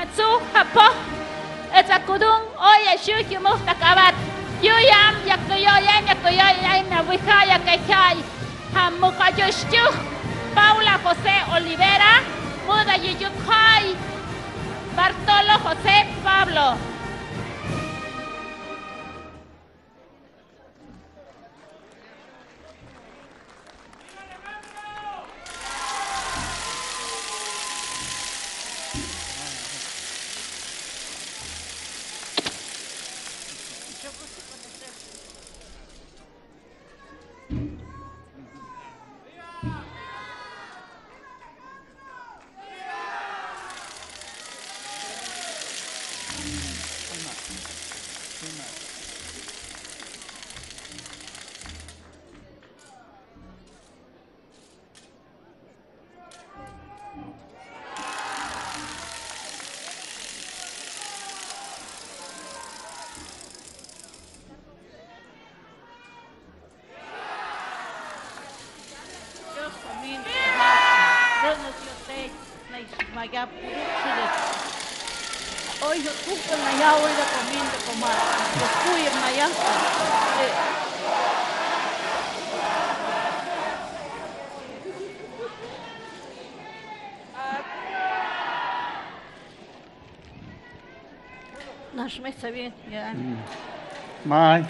su hapo esa kudung oya shu kimu takabat yuyam yakuyoya na wihaya kaikai hamukayushchu Paula José Olivera Muda Yuyukai Bartolo José Pablo. Oi, eu custo na ya oi da comida como os cuir na ya. Nós me sabia, já. Mai.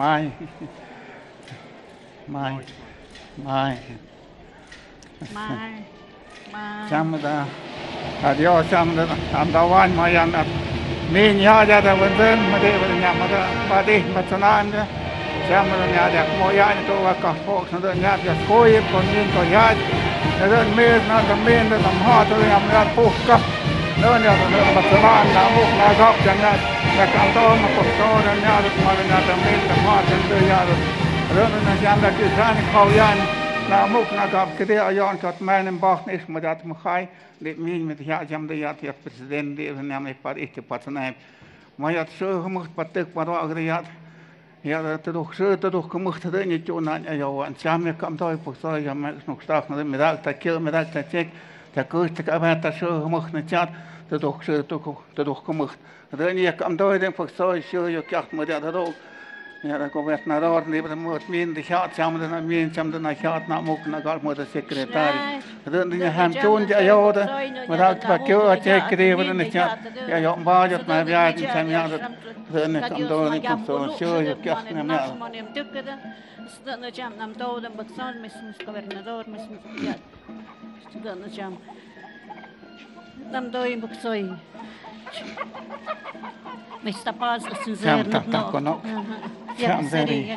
Chamda. Adio chamda amdawan mayan at min ya ja da wenden made nya mada padi matsanan chamda nya da moya ni to ka fok na nya ja koi kon min ko ya da me na da men da tam ha to ya ma pukka no nya da matsanan na mu na gap janga da ka to ma ko to nya da ma nya da men da ha da ya da na janga ki san ko yan na muk na gab kede ayon kat meinen bach is maar dat me gai dit min met ja jam de ja die president die naam ik par ik patnaim maar ja zo gemocht patek maar agriat ja dat toch zo dat toch gemocht de niet jo na ja en samen kam daar voor zo ja maar nog straf na de dag dat keer middag dat check dat kost ik heb dat zo gemocht na chat dat toch zo dat toch gemocht dat niet kam daar den voor zo je krijgt maar dat ook. Ja, dan komt het naar daar, die moet min de gaat samen dan min samen dan gaat naar ook naar gaat moet de secretaris. Dan die hem toen ja ja, maar dat wat je check kreeg dan is ja ja maar dat maar ja die zijn ja dat dan kan door niet zo zo je krijgt naar ja. Dan jam nam do dan baksan mis gobernador mis ja. Dan jam nam do in baksoi. Mesta paz sincero no. Jam very.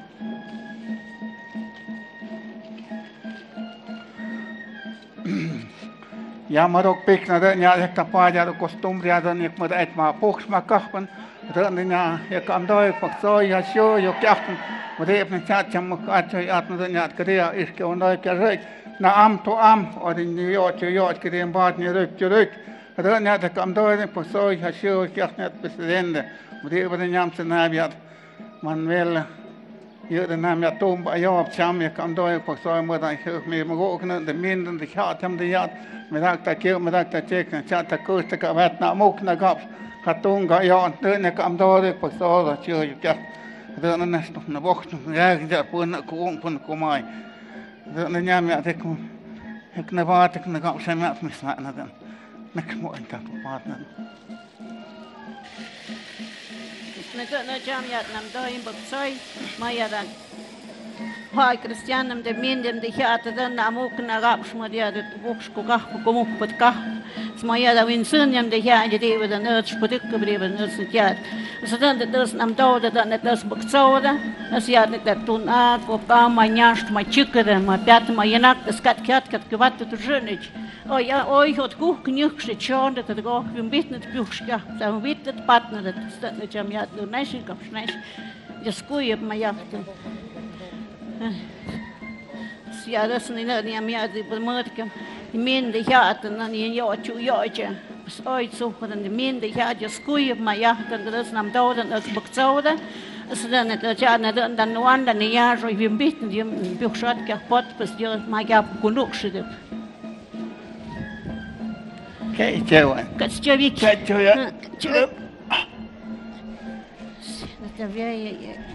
Ja, maar ook pik naar de ja, ik dat paar jaar de kostuum ja dan ik moet uit maar poks maar kappen. Dan ja, ik kan daar pak zo ja zo je kappen. Maar heb een chat jam maar uit met ja kreeg is gewoon daar krijg. Na am to am of in New York kreeg baat niet terug. Dan ja, dat kan daar pak zo ja zo ik net president. Maar die hebben een se naviat. Manuel je de naam ja Tom bij jou op cham je kan door pak zo maar dan ik me ook de minder de gaat hem de ja met dat keer met dat check en chat dat kost ik wat na ook na gap gaat toen ga ja en ik kan door pak zo dat je krijgt dan is nog een wacht ja ja voor komai dan ja me ik na wat ik na gap zijn met mis na dan niks mooi dat partner na jam ja nam do in baksoi maya dan hai cristianam de mindem de hiata dan namuk na gap shmadia de boks ko gah ko mu patka smaya da win sunyam de hiata de de nerds patik kebre nerds hiat so dan de dos nam do de dan dos baksoi da as ja de tun a ko ka manyash ma chikre ma pят ma yanak skat kat kat kvat tu jönich oi ja oi hot kuch knychse chon de de go bim bitnet buchska da bitnet partner de stat ne jam ja do nation kap snais ja skuip ma yacht ja das ni na ni ja de bermerkem min de hiat na ni ja chu joje oi so van de min de hiat ja skuip ma yacht de das nam do de baksode dan het ja dan wan dan ja zo bim bitnet bim buchskat ka pot pas jo ma ja kunuk shide cái chơi vậy Cắt chơi việc. cái chơi á Chơi. Nó về.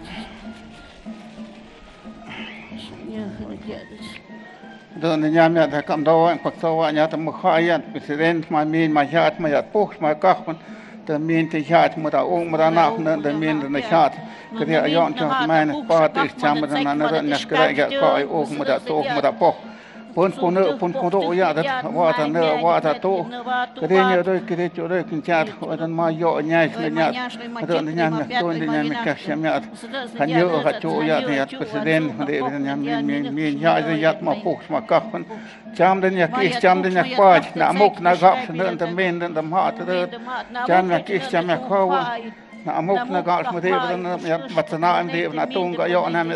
đó là nhà mẹ thằng cầm đầu anh bắt đầu nhà thằng mua khai anh president mà miền mà hạt mà hạt bốc mà các con từ miền thì hạt mà đã uống mà đã nạp nên từ miền từ hạt cái thì ayọn cho mẹ này ba thì chăm mà nó nó nó cái cái coi uống mà đã tô mà đã bốc pun pun độ ya dat wa ta ne wa ta to cái nhớ đôi cái chỗ đôi kinh chát wa ta mà yo nhai cái nhát đó là nhà mẹ tôi là nhà mẹ các xem nhát hắn nhớ ở chỗ ya thì president để nhà miền ya thì ya mà phục mà các con chăm đến nhà kí chăm đến nhà qua nã mục nã gặp nên tầm miền nên tầm họ tới chăm nhà kí chăm nhà kho nã mục nã gặp mà thế nó bắt nó em thế nó tung cái yo này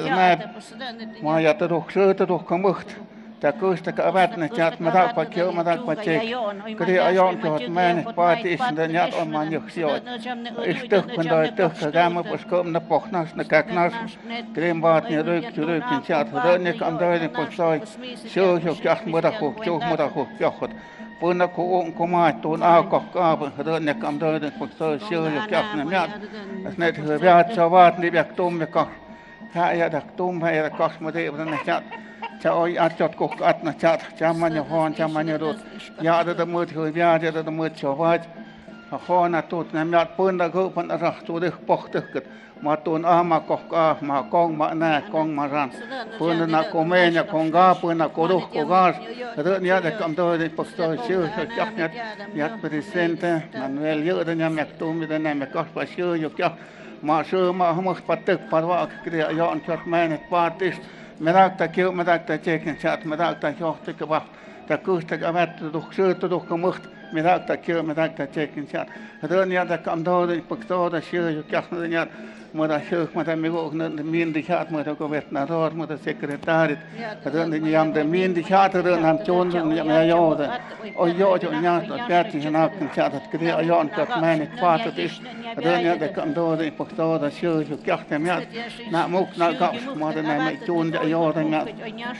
mà ya tới được không được ta cứ ta cả bát này chặt mà ta phải kéo mà ta phải check cái gì ayon cho mẹ này qua thì sinh nhát ôm mà nhược xíu ít tức phần đời tức cái gam mà bớt cơm nó bọc nó cắt nó cái bát này đôi kinh chặt rồi này cầm đời này bớt soi sửa cho chặt mà ta khục chú mà ta khục chọc bữa nó cũng mai tuần ao cọc rồi này cầm đời này bớt soi sửa cho chặt này nhát này thừa bát cho bát đi bạc tôm bạc cọc hay là đặc tôm hay là cọc mà thế này chặt cha ơi ăn chót cục ăn na chát cha mà nhà hòn cha mà nhà đốt ya đó mưa thời bia đó mưa chó vắt hòn na tốt na mẹ pun đã gỡ pun đã tốt được bọc được mà tuần mà cọc mà con mà nè con mà ran pun na cô mẹ nhà con gà pun na cô đúc cô gà đó nhà để cầm tôi để bọc tôi siêu chắc nhát president Manuel nhớ đó nhà mẹ tôi bây giờ mẹ có phải siêu chắc mà siêu mà không bắt được bắt vào cái dọn chót mẹ này party merak ta kêu merak ta check chat merak ta cho ta kebab ta kus ta gabat tu duk kemucht merak ta kêu merak ta check chat đó nya ta cầm đâu để bực to ta sửa cho chắc nya mà ta sửa mà ta mới gọi nên miền đi chat mà ta có việc nào thôi mà ta secretary đó nên nhầm ta miền đi chat đó làm chôn rồi nhầm ya yo đó ôi yo cho nya ta chat thì nó chat cái gì ayon chat man qua ta tí đó nya ta cầm đâu để bực to ta sửa cho chắc ta nya nã mục nã gạo mà ta này mày chôn ya yo ta nya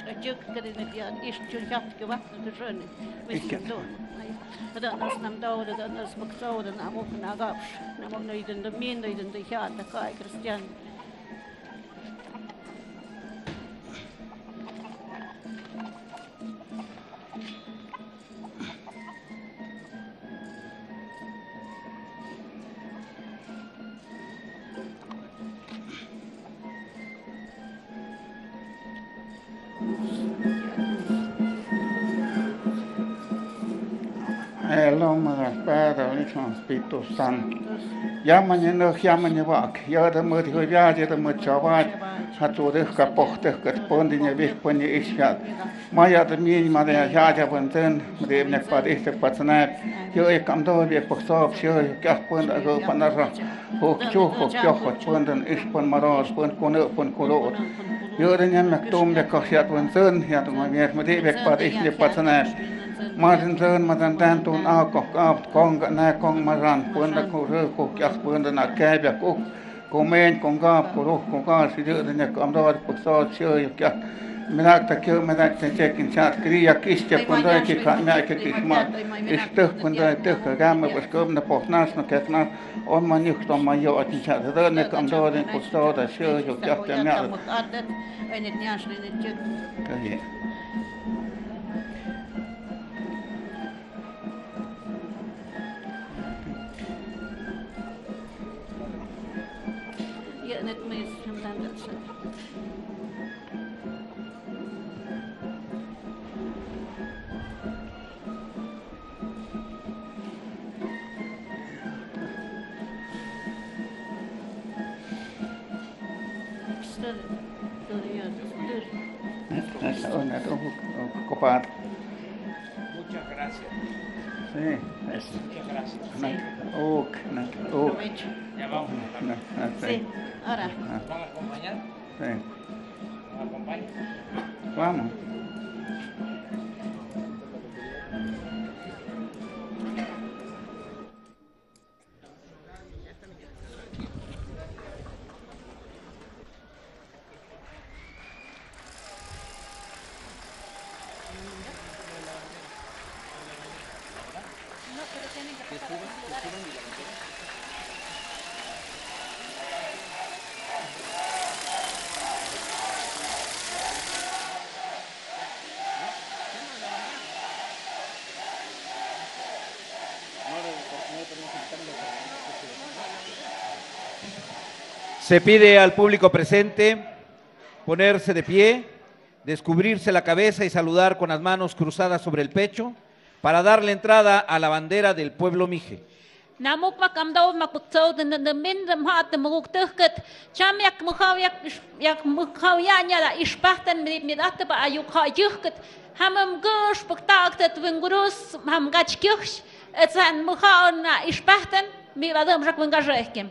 đó là năm đầu đó là mực sâu đó là một cái nào là một nơi đến miền nơi đến chợ là coi Christian Hello, my Father, Son, Espíritu Santo. Llamañe no llamañe vak. Ya da mud hoya ya da mud chavat. Hatu de kapok de katpon de ne pon ye ishat. Maya da min ma de ya ja bonten de ne padis de patna. Yo e kam do de posop sho ka pon da go panara. Hok chu hok cho hok pon den is pon maros pon kono pon kolo. Yo de ne mak tom de ka shat bonten ya da ma de padis de patna. mà thân tan tuôn ao cọc con cái này con mà ran pun đã cô rơi cô chắc pun đã nãy kẹp bạc cô men con gà cô gà sử dụng để con đó bức so chơi chắc mình đã kêu mình đã check in chat kiri kis check pun đó cái khán mẹ cái kis mà istық pun đó istық cái gam mà bớt cơm nó bọc nas nó kẹt nas ôn mà nhức tôm mà yo in chat đó này con đó để bức so để chơi chắc cái mẹ cái gì net mis sometimes ocupar. Muchas gracias. Sí, Muchas gracias. Ya vamos. Sí, ahora. ¿Vamos a acompañar? Sí. ¿Nos acompaña? Vamos. Se pide al público presente ponerse de pie, descubrirse la cabeza y saludar con las manos cruzadas sobre el pecho para darle entrada a la bandera del pueblo mije. Namuk makamdaw makutsaw de mindem hat de mugtuket cham yak mukhawya la ispahten mit ba ayuk hayuket hamam gosh paktaktet vengurus ham gachkirch etsan mukhawn ispahten mi vadam jak vengajehkem.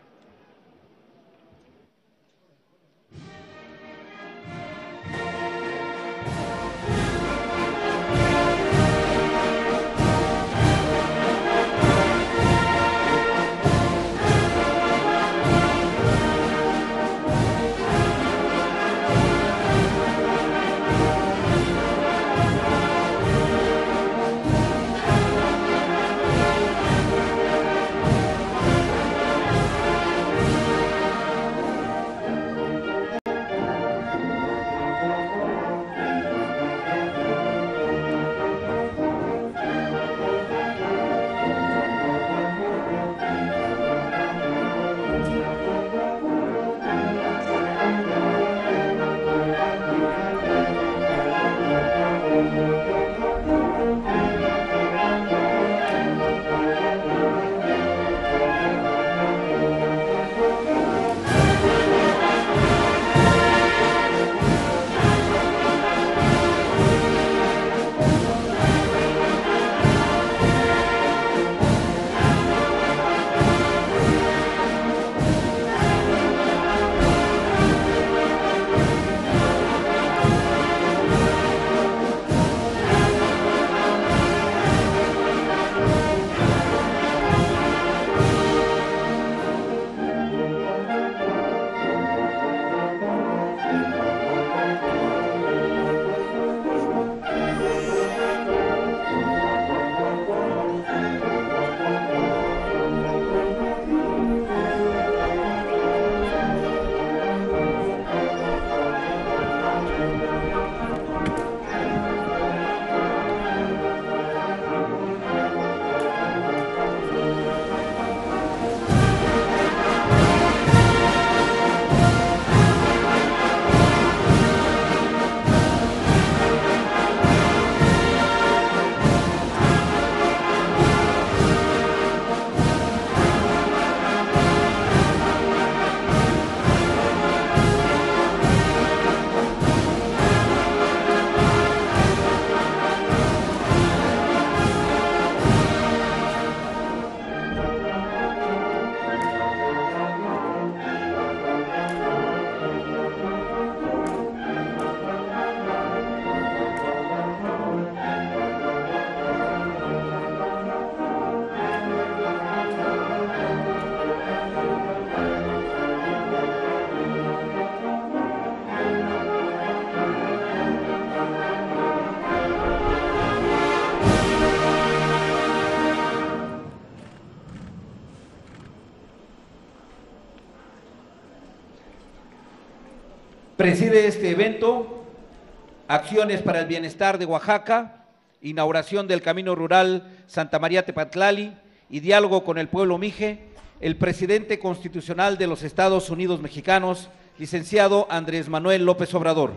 Preside este evento Acciones para el Bienestar de Oaxaca, inauguración del Camino Rural Santa María Tepatlali y diálogo con el pueblo mije, el presidente constitucional de los Estados Unidos Mexicanos, licenciado Andrés Manuel López Obrador.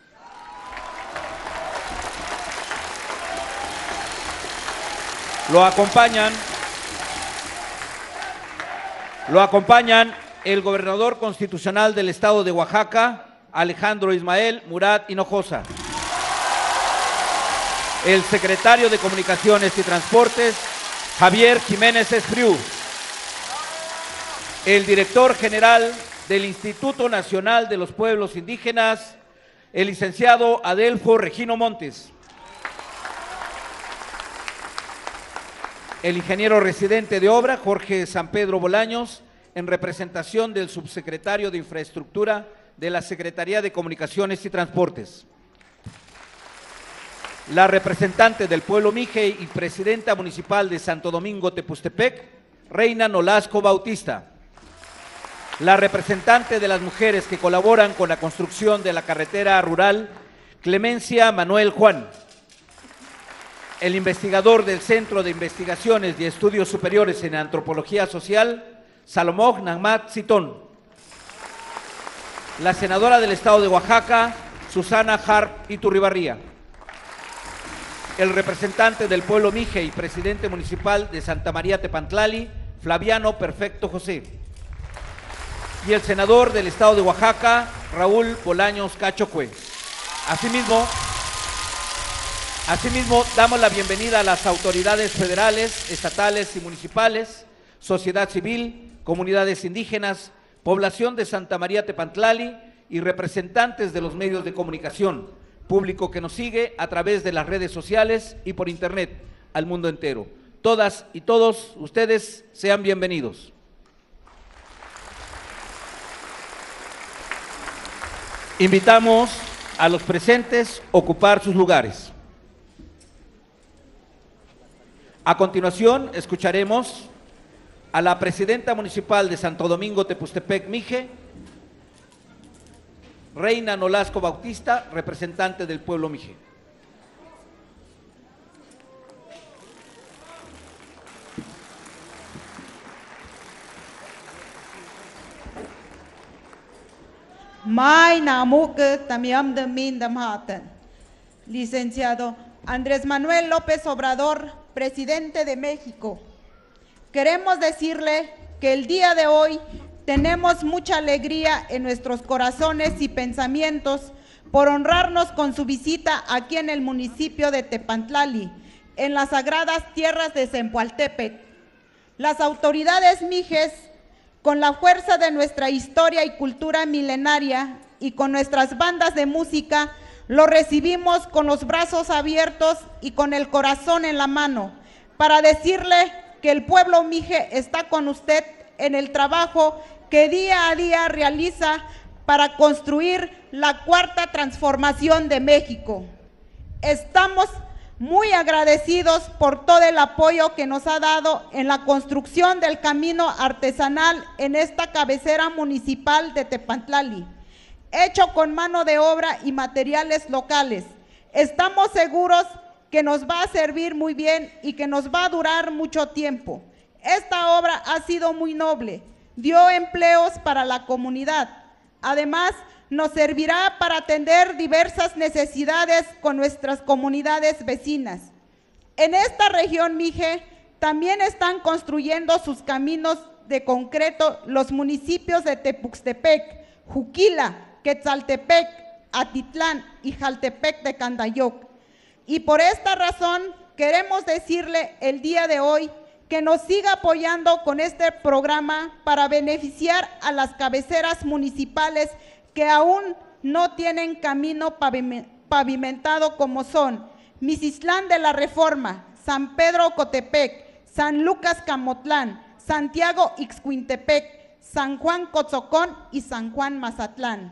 Lo acompañan el gobernador constitucional del estado de Oaxaca, Alejandro Ismael Murat Hinojosa, el secretario de Comunicaciones y Transportes, Javier Jiménez Espriu, el director general del Instituto Nacional de los Pueblos Indígenas, el licenciado Adelfo Regino Montes, el ingeniero residente de obra, Jorge San Pedro Bolaños, en representación del subsecretario de Infraestructura de la Secretaría de Comunicaciones y Transportes. la representante del pueblo Mije y presidenta municipal de Santo Domingo Tepustepec, Reina Nolasco Bautista. La representante de las mujeres que colaboran con la construcción de la carretera rural, Clemencia Manuel Juan. El investigador del Centro de Investigaciones y Estudios Superiores en Antropología Social, Salomón Nahmat Sitón. La senadora del Estado de Oaxaca, Susana Harp Iturribarría. El representante del pueblo Mije y presidente municipal de Santa María Tepantlali, Flaviano Perfecto José. Y el senador del Estado de Oaxaca, Raúl Bolaños Cachocue. Asimismo, damos la bienvenida a las autoridades federales, estatales y municipales, sociedad civil, comunidades indígenas, población de Santa María Tepantlali y representantes de los medios de comunicación, público que nos sigue a través de las redes sociales y por internet al mundo entero. Todas y todos ustedes sean bienvenidos. Invitamos a los presentes a ocupar sus lugares. A continuación, escucharemos a la presidenta municipal de Santo Domingo Tepustepec Mije, Reina Nolasco Bautista, representante del pueblo Mije. Licenciado Andrés Manuel López Obrador, presidente de México. Queremos decirle que el día de hoy tenemos mucha alegría en nuestros corazones y pensamientos por honrarnos con su visita aquí en el municipio de Tepantlali, en las sagradas tierras de Zempoaltépetl. Las autoridades mijes, con la fuerza de nuestra historia y cultura milenaria y con nuestras bandas de música, lo recibimos con los brazos abiertos y con el corazón en la mano, para decirle que el pueblo mije está con usted en el trabajo que día a día realiza para construir la cuarta transformación de México. Estamos muy agradecidos por todo el apoyo que nos ha dado en la construcción del camino artesanal en esta cabecera municipal de Tepantlali, hecho con mano de obra y materiales locales. Estamos seguros que nos va a servir muy bien y que nos va a durar mucho tiempo. Esta obra ha sido muy noble, dio empleos para la comunidad. Además, nos servirá para atender diversas necesidades con nuestras comunidades vecinas. En esta región Mije también están construyendo sus caminos de concreto los municipios de Tepuxtepec, Juquila, Quetzaltepec, Atitlán y Jaltepec de Candayoc. Y por esta razón queremos decirle el día de hoy que nos siga apoyando con este programa para beneficiar a las cabeceras municipales que aún no tienen camino pavimentado, como son Micislán de la Reforma, San Pedro Cotepec, San Lucas Camotlán, Santiago Ixcuintepec, San Juan Cotzocón y San Juan Mazatlán.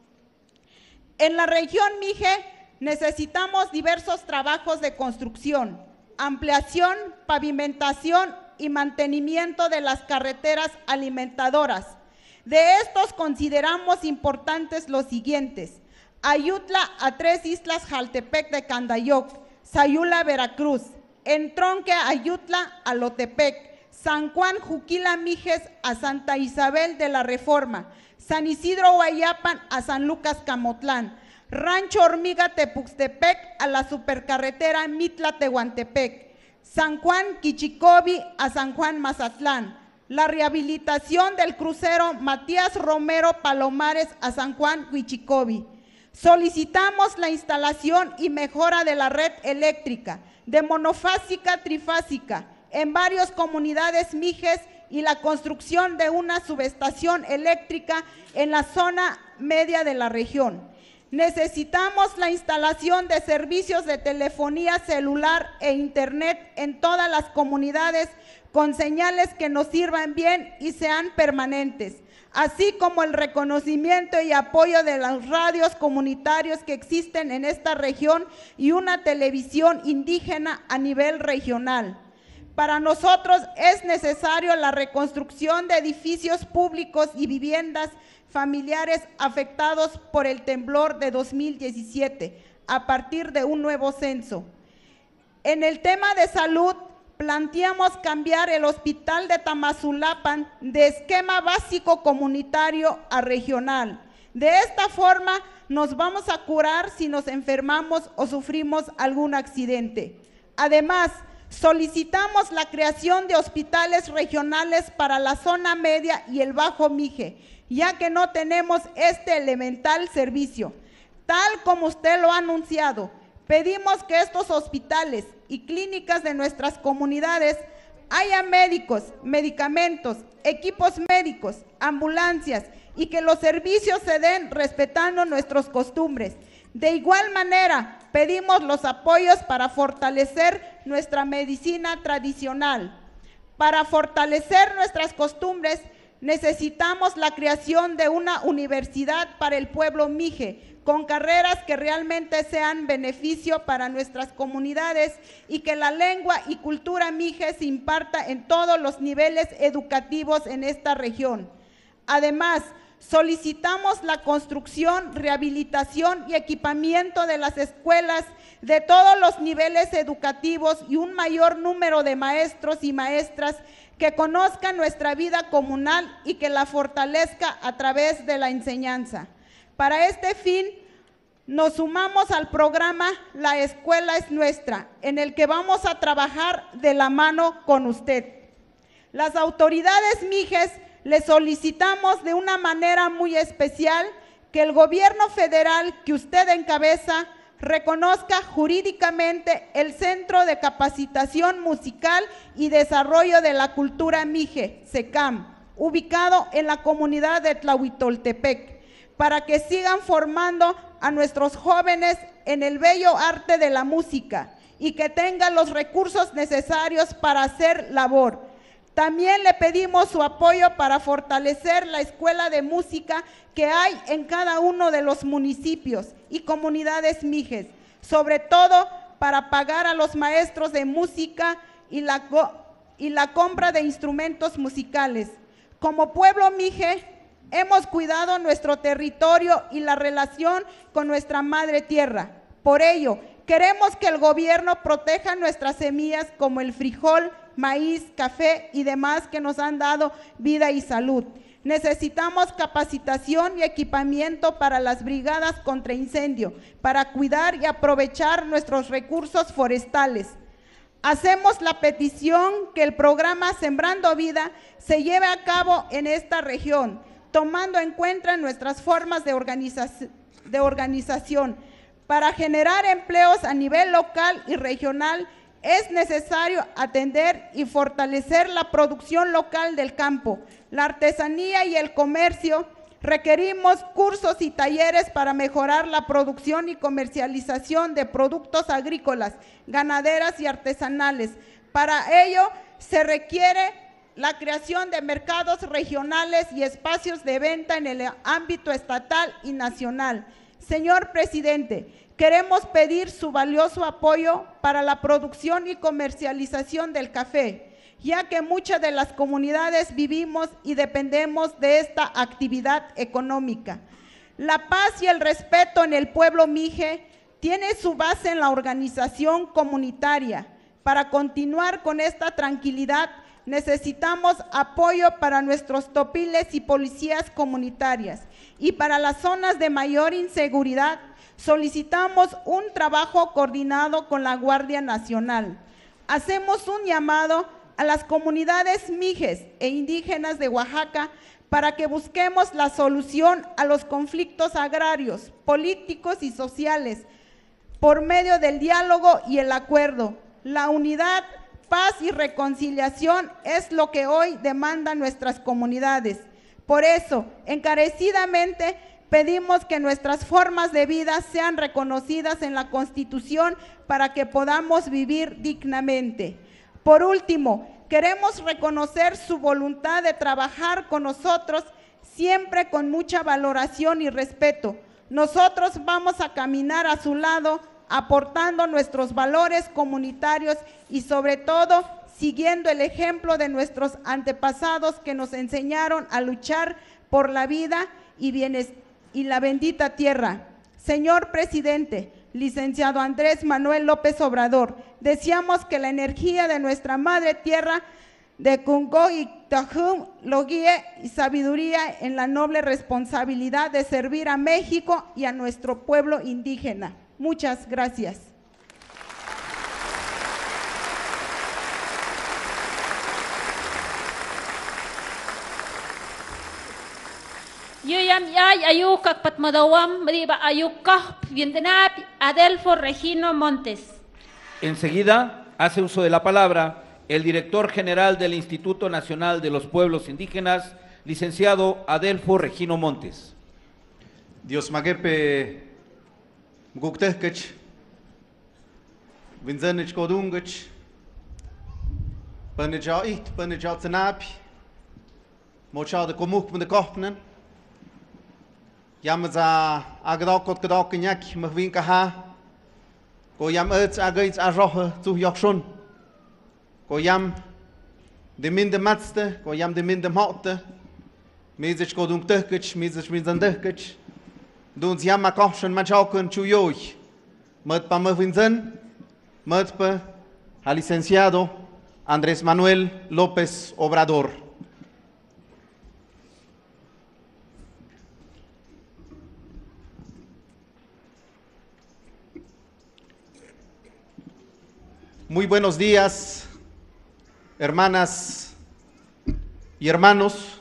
En la región Mije necesitamos diversos trabajos de construcción, ampliación, pavimentación y mantenimiento de las carreteras alimentadoras. De estos consideramos importantes los siguientes: Ayutla a Tres Islas Jaltepec de Candayoc, Sayula Veracruz, Entronque Ayutla a Lotepec, San Juan Juquila Mijes a Santa Isabel de la Reforma, San Isidro Guayapan a San Lucas Camotlán, Rancho Hormiga Tepuxtepec a la supercarretera Mitla Tehuantepec, San Juan Quichicobi a San Juan Mazatlán, la rehabilitación del crucero Matías Romero Palomares a San Juan Huichicobi. Solicitamos la instalación y mejora de la red eléctrica de monofásica trifásica en varias comunidades mijes y la construcción de una subestación eléctrica en la zona media de la región. Necesitamos la instalación de servicios de telefonía celular e internet en todas las comunidades con señales que nos sirvan bien y sean permanentes, así como el reconocimiento y apoyo de los radios comunitarios que existen en esta región y una televisión indígena a nivel regional. Para nosotros es necesario la reconstrucción de edificios públicos y viviendas familiares afectados por el temblor de 2017 a partir de un nuevo censo. En el tema de salud, planteamos cambiar el hospital de Tamazulapan de esquema básico comunitario a regional. De esta forma nos vamos a curar si nos enfermamos o sufrimos algún accidente. Además, solicitamos la creación de hospitales regionales para la zona media y el Bajo Mije, ya que no tenemos este elemental servicio. Tal como usted lo ha anunciado, pedimos que estos hospitales y clínicas de nuestras comunidades haya médicos, medicamentos, equipos médicos, ambulancias y que los servicios se den respetando nuestras costumbres. De igual manera, pedimos los apoyos para fortalecer nuestra medicina tradicional. Para fortalecer nuestras costumbres, necesitamos la creación de una universidad para el pueblo Mije, con carreras que realmente sean beneficio para nuestras comunidades y que la lengua y cultura Mije se imparta en todos los niveles educativos en esta región. Además, solicitamos la construcción, rehabilitación y equipamiento de las escuelas de todos los niveles educativos y un mayor número de maestros y maestras que conozcan nuestra vida comunal y que la fortalezca a través de la enseñanza. Para este fin, nos sumamos al programa La Escuela es Nuestra, en el que vamos a trabajar de la mano con usted. Las autoridades mijes le solicitamos de una manera muy especial que el gobierno federal que usted encabeza reconozca jurídicamente el Centro de Capacitación Musical y Desarrollo de la Cultura Mije, CECAM, ubicado en la comunidad de Tlahuitoltepec, para que sigan formando a nuestros jóvenes en el bello arte de la música y que tengan los recursos necesarios para hacer labor. También le pedimos su apoyo para fortalecer la escuela de música que hay en cada uno de los municipios y comunidades mijes, sobre todo para pagar a los maestros de música y la compra de instrumentos musicales. Como pueblo mije, hemos cuidado nuestro territorio y la relación con nuestra madre tierra. Por ello, queremos que el gobierno proteja nuestras semillas como el frijol, maíz, café y demás que nos han dado vida y salud. Necesitamos capacitación y equipamiento para las brigadas contra incendio, para cuidar y aprovechar nuestros recursos forestales. Hacemos la petición que el programa Sembrando Vida se lleve a cabo en esta región, tomando en cuenta nuestras formas de organización. Para generar empleos a nivel local y regional, es necesario atender y fortalecer la producción local del campo, la artesanía y el comercio. Requerimos cursos y talleres para mejorar la producción y comercialización de productos agrícolas, ganaderas y artesanales. Para ello se requiere la creación de mercados regionales y espacios de venta en el ámbito estatal y nacional. Señor presidente, queremos pedir su valioso apoyo para la producción y comercialización del café, ya que muchas de las comunidades vivimos y dependemos de esta actividad económica. La paz y el respeto en el pueblo mije tiene su base en la organización comunitaria. Para continuar con esta tranquilidad, necesitamos apoyo para nuestros topiles y policías comunitarias, y para las zonas de mayor inseguridad solicitamos un trabajo coordinado con la Guardia Nacional. Hacemos un llamado a las comunidades mijes e indígenas de Oaxaca para que busquemos la solución a los conflictos agrarios, políticos y sociales por medio del diálogo y el acuerdo. La unidad, paz y reconciliación es lo que hoy demandan nuestras comunidades. Por eso, encarecidamente pedimos que nuestras formas de vida sean reconocidas en la Constitución para que podamos vivir dignamente. Por último, queremos reconocer su voluntad de trabajar con nosotros siempre con mucha valoración y respeto. Nosotros vamos a caminar a su lado, aportando nuestros valores comunitarios y sobre todo siguiendo el ejemplo de nuestros antepasados que nos enseñaron a luchar por la vida y la bendita tierra. Señor presidente, licenciado Andrés Manuel López Obrador, deseamos que la energía de nuestra madre tierra de Congo y Tajum lo guíe y sabiduría en la noble responsabilidad de servir a México y a nuestro pueblo indígena. Muchas gracias. Yuyam yay ayukak patmadawam riba ayukah viendenap Adelfo Regino Montes. Enseguida hace uso de la palabra el director general del Instituto Nacional de los Pueblos Indígenas, licenciado Adelfo Regino Montes. Dios magepe guktehkech, vinzenich kodungech, panejait, panejatsenapi, mochal de komuk van de kopnen, yamaza agdokot gedokenyak, mevwinkaha, ko yam uits agaits arrohe zu yakshon. Ko jam de minde matste, ko jam de minde hotte, mezich ko dung tehkech, mezich mizan tehkech, duns jam makopschen machaukun chuyoy, mut pa mvinzen, mut pa al licenciado Andrés Manuel López Obrador. Muy buenos días, hermanas y hermanos,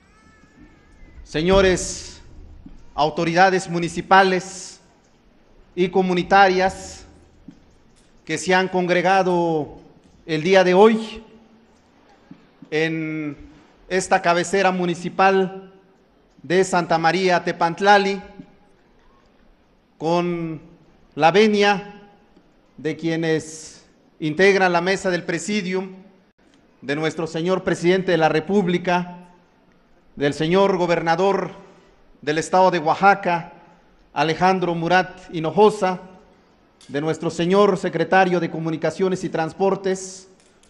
señores autoridades municipales y comunitarias que se han congregado el día de hoy en esta cabecera municipal de Santa María Tepantlali, con la venia de quienes integran la mesa del presidium, de nuestro señor presidente de la República, del señor gobernador del estado de Oaxaca, Alejandro Murat Hinojosa, de nuestro señor secretario de Comunicaciones y Transportes,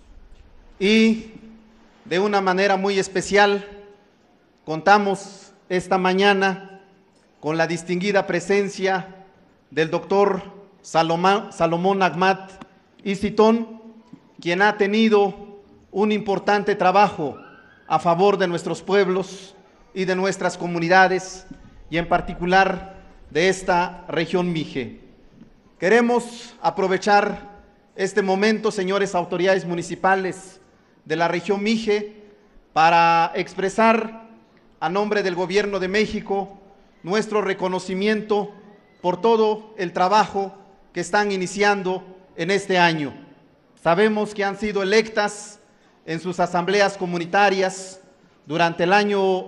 y de una manera muy especial contamos esta mañana con la distinguida presencia del doctor Salomón Ahmad Isitón, quien ha tenido un importante trabajo a favor de nuestros pueblos y de nuestras comunidades, y en particular de esta región Mije. Queremos aprovechar este momento, señores autoridades municipales de la región Mije, para expresar a nombre del Gobierno de México nuestro reconocimiento por todo el trabajo que están iniciando en este año. Sabemos que han sido electas en sus asambleas comunitarias durante el año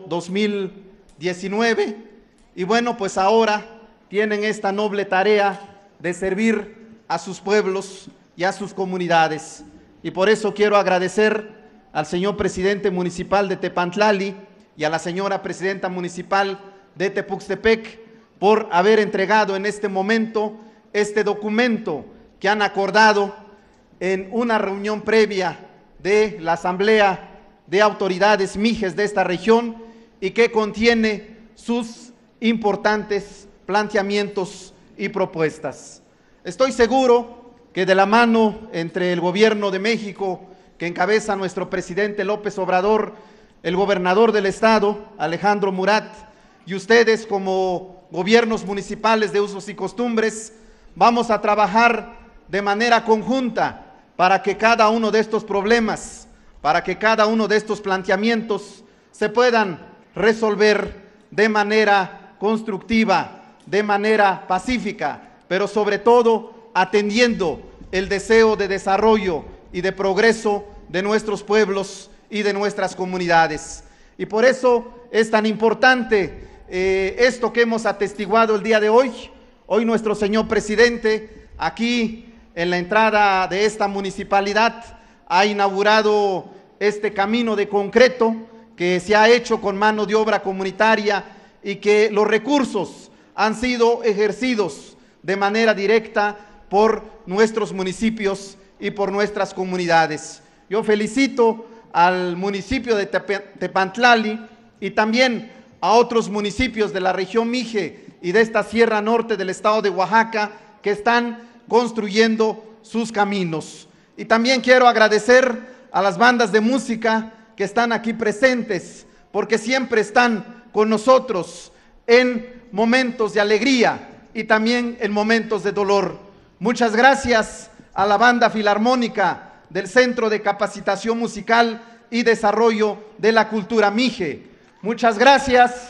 2019 y bueno, pues ahora tienen esta noble tarea de servir a sus pueblos y a sus comunidades. Y por eso quiero agradecer al señor presidente municipal de Tepantlali y a la señora presidenta municipal de Tepuxtepec por haber entregado en este momento este documento que han acordado en una reunión previa de la Asamblea de Autoridades Mijes de esta región y que contiene sus importantes planteamientos y propuestas. Estoy seguro que de la mano entre el Gobierno de México, que encabeza nuestro presidente López Obrador, el gobernador del estado, Alejandro Murat, y ustedes como gobiernos municipales de usos y costumbres, vamos a trabajar de manera conjunta para que cada uno de estos problemas, para que cada uno de estos planteamientos se puedan resolver de manera constructiva, de manera pacífica, pero sobre todo atendiendo el deseo de desarrollo y de progreso de nuestros pueblos y de nuestras comunidades. Y por eso es tan importante esto que hemos atestiguado el día de hoy. Hoy nuestro señor presidente, aquí en la entrada de esta municipalidad, ha inaugurado este camino de concreto que se ha hecho con mano de obra comunitaria y que los recursos han sido ejercidos de manera directa por nuestros municipios y por nuestras comunidades. Yo felicito al municipio de Tepantlali y también a otros municipios de la región Mije y de esta Sierra Norte del estado de Oaxaca que están construyendo sus caminos. Y también quiero agradecer a las bandas de música que están aquí presentes, porque siempre están con nosotros en momentos de alegría y también en momentos de dolor. Muchas gracias a la banda filarmónica del Centro de Capacitación Musical y Desarrollo de la Cultura Mije. Muchas gracias.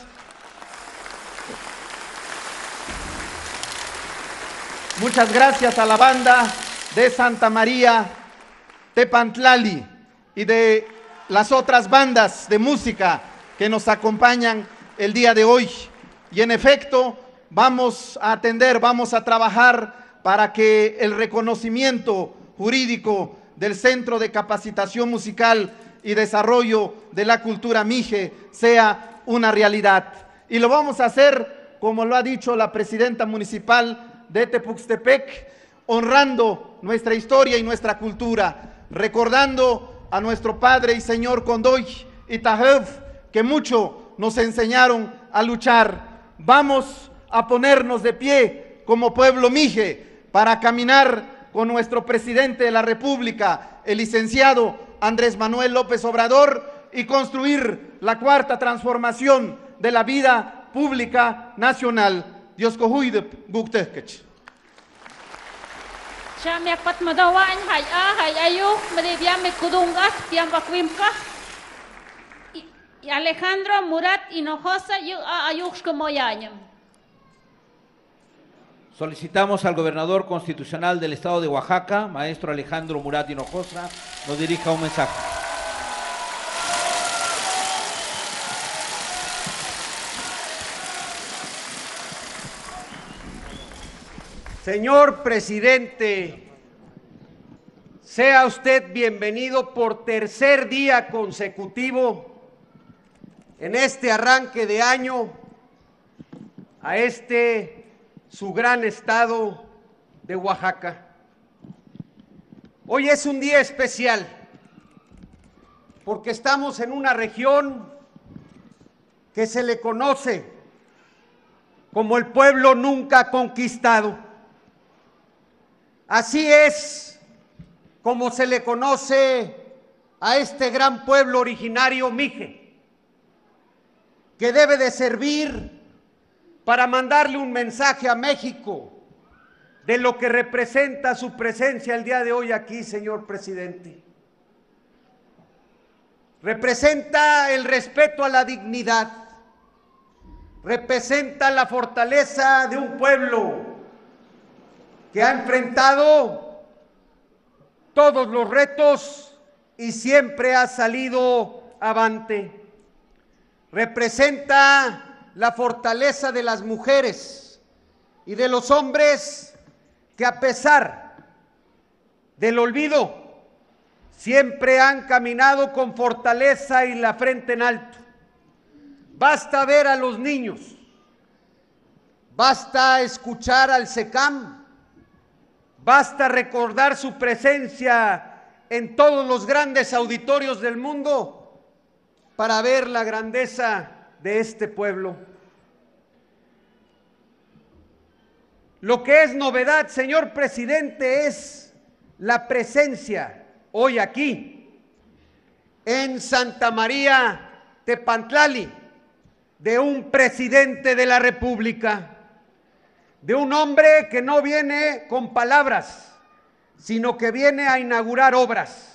Muchas gracias a la banda de Santa María Tepantlali y de las otras bandas de música que nos acompañan el día de hoy. Y en efecto, vamos a atender, vamos a trabajar para que el reconocimiento jurídico del Centro de Capacitación Musical y Desarrollo de la Cultura Mije sea una realidad. Y lo vamos a hacer, como lo ha dicho la presidenta municipal de Tepuxtepec, honrando nuestra historia y nuestra cultura, recordando a nuestro padre y señor Condoy y Tajev, que mucho nos enseñaron a luchar. Vamos a ponernos de pie como pueblo Mije para caminar con nuestro presidente de la República, el licenciado Andrés Manuel López Obrador, y construir la cuarta transformación de la vida pública nacional. Dios cojuide Guktehkech. Chamiak patmadawan hay ayu medibia me kudungas tiam bakwimka. Y Alejandro Murat Hinojosa yu ayux moyañam. Solicitamos al gobernador constitucional del estado de Oaxaca, maestro Alejandro Murat Hinojosa, nos dirija un mensaje. Señor presidente, sea usted bienvenido por tercer día consecutivo en este arranque de año a su gran estado de Oaxaca. Hoy es un día especial porque estamos en una región que se le conoce como el pueblo nunca conquistado. Así es como se le conoce a este gran pueblo originario Mije, que debe de servir para mandarle un mensaje a México de lo que representa su presencia el día de hoy aquí, señor presidente. Representa el respeto a la dignidad, representa la fortaleza de un pueblo que ha enfrentado todos los retos y siempre ha salido avante. Representa la fortaleza de las mujeres y de los hombres que, a pesar del olvido, siempre han caminado con fortaleza y la frente en alto. Basta ver a los niños, basta escuchar al SECAM, basta recordar su presencia en todos los grandes auditorios del mundo para ver la grandeza de este pueblo. Lo que es novedad, señor presidente, es la presencia hoy aquí en Santa María Tepantlali de un presidente de la República, de un hombre que no viene con palabras, sino que viene a inaugurar obras.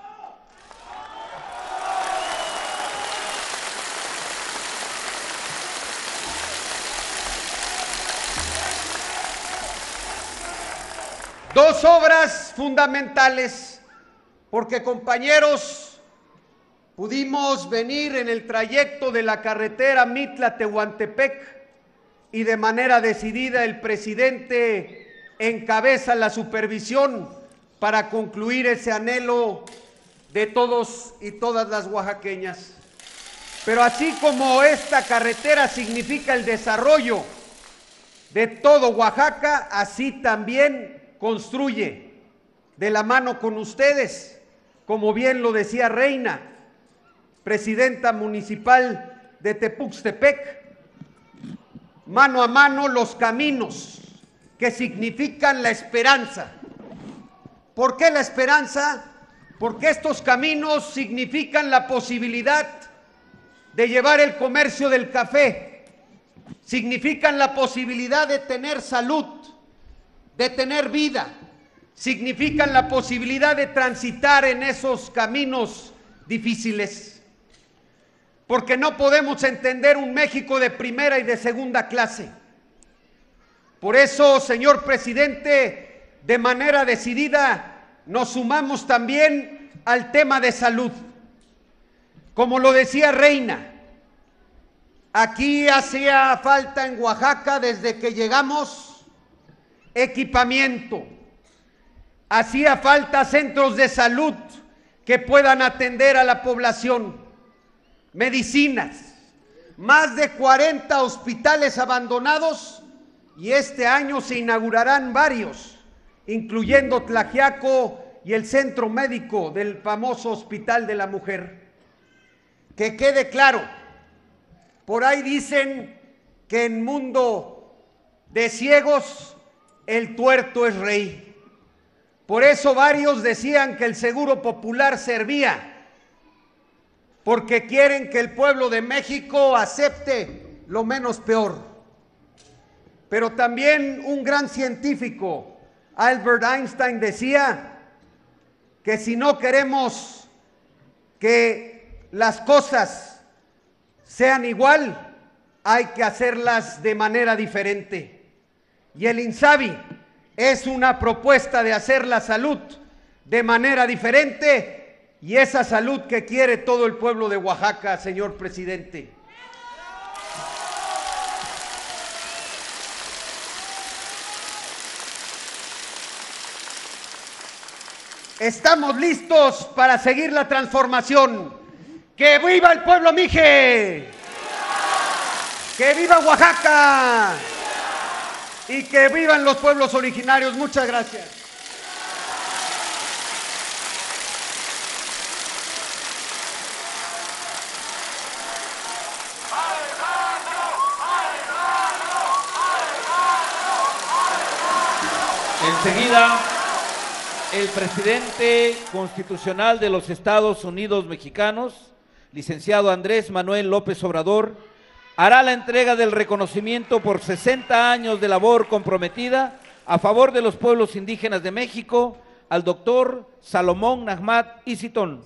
Dos obras fundamentales, porque compañeros, pudimos venir en el trayecto de la carretera Mitla-Tehuantepec y de manera decidida el presidente encabeza la supervisión para concluir ese anhelo de todos y todas las oaxaqueñas. Pero así como esta carretera significa el desarrollo de todo Oaxaca, así también construye de la mano con ustedes, como bien lo decía Reina, presidenta municipal de Tepuxtepec, mano a mano los caminos que significan la esperanza. ¿Por qué la esperanza? Porque estos caminos significan la posibilidad de llevar el comercio del café, significan la posibilidad de tener salud, de tener vida, significan la posibilidad de transitar en esos caminos difíciles. Porque no podemos entender un México de primera y de segunda clase. Por eso, señor presidente, de manera decidida nos sumamos también al tema de salud. Como lo decía Reina, aquí hacía falta en Oaxaca desde que llegamos equipamiento, hacía falta centros de salud que puedan atender a la población, medicinas, más de 40 hospitales abandonados y este año se inaugurarán varios, incluyendo Tlaxiaco y el centro médico del famoso Hospital de la Mujer. Que quede claro, por ahí dicen que en mundo de ciegos el tuerto es rey. Por eso varios decían que el Seguro Popular servía, porque quieren que el pueblo de México acepte lo menos peor. Pero también un gran científico, Albert Einstein, decía que si no queremos que las cosas sean igual, hay que hacerlas de manera diferente. Y el INSABI es una propuesta de hacer la salud de manera diferente y esa salud que quiere todo el pueblo de Oaxaca, señor presidente. Estamos listos para seguir la transformación. ¡Que viva el pueblo mije! ¡Que viva Oaxaca! Y que vivan los pueblos originarios. Muchas gracias. Enseguida, el presidente constitucional de los Estados Unidos mexicanos, licenciado Andrés Manuel López Obrador, hará la entrega del reconocimiento por 60 años de labor comprometida a favor de los pueblos indígenas de México al doctor Salomón Nahmat Isitón.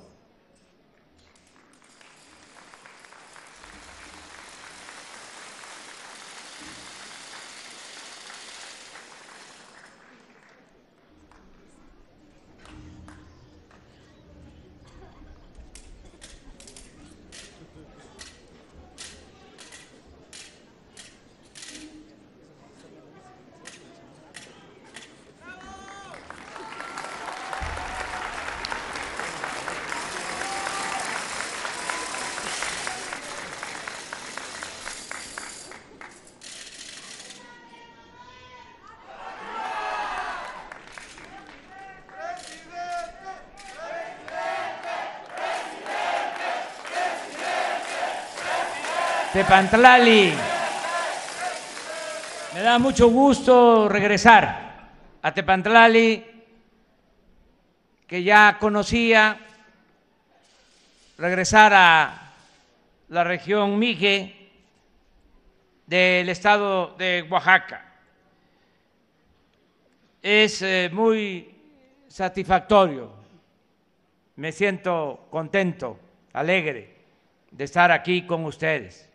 Tepantlali. Me da mucho gusto regresar a Tepantlali, que ya conocía, regresar a la región Mije del estado de Oaxaca. Es muy satisfactorio, me siento contento, alegre de estar aquí con ustedes.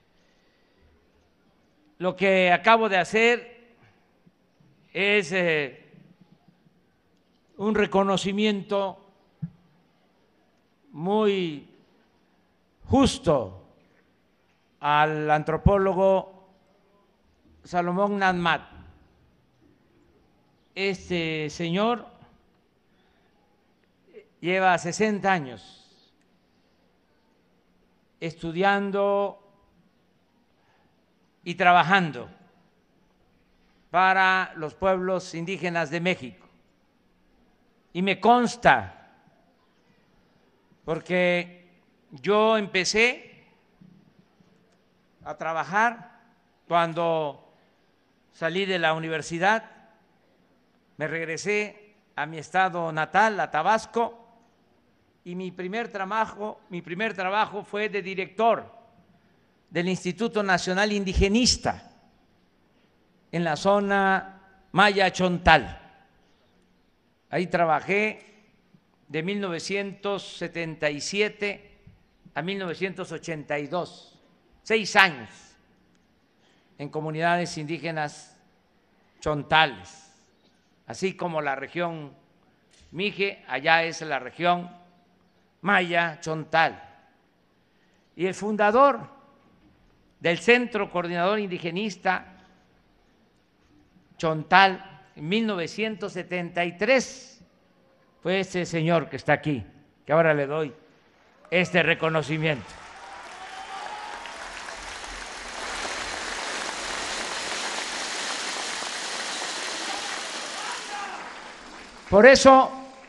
Lo que acabo de hacer es un reconocimiento muy justo al antropólogo Salomón Nadmat. Este señor lleva 60 años estudiando y trabajando para los pueblos indígenas de México. Y me consta, porque yo empecé a trabajar cuando salí de la universidad, me regresé a mi estado natal, a Tabasco, y mi primer trabajo fue de director del Instituto Nacional Indigenista en la zona Maya Chontal. Ahí trabajé de 1977 a 1982, 6 años en comunidades indígenas chontales, así como la región Mije, allá es la región Maya Chontal. Y el fundador del Centro Coordinador Indigenista Chontal en 1973 fue ese señor que está aquí, que ahora le doy este reconocimiento. Por eso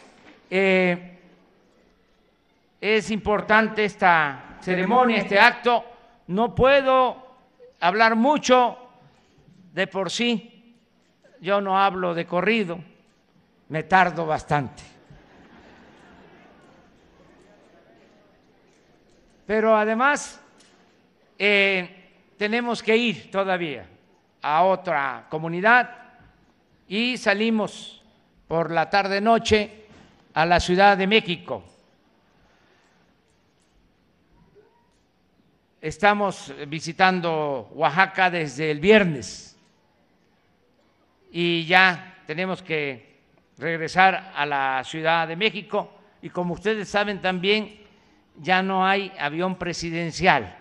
es importante esta ceremonia, este acto. No puedo hablar mucho de por sí. Yo no hablo de corrido, me tardo bastante. Pero además tenemos que ir todavía a otra comunidad y salimos por la tarde-noche a la Ciudad de México. Estamos visitando Oaxaca desde el viernes y ya tenemos que regresar a la Ciudad de México, y como ustedes saben también ya no hay avión presidencial